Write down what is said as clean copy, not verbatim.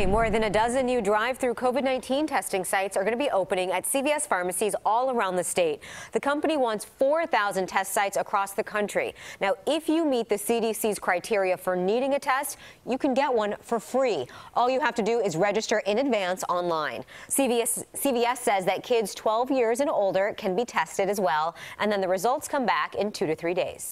Today, more than a dozen new drive-through COVID-19 testing sites are going to be opening at CVS Pharmacies all around the state. The company wants 4,000 test sites across the country. Now, if you meet the CDC's criteria for needing a test, you can get one for free. All you have to do is register in advance online. CVS says that kids 12 years and older can be tested as well, and then the results come back in 2 to 3 days.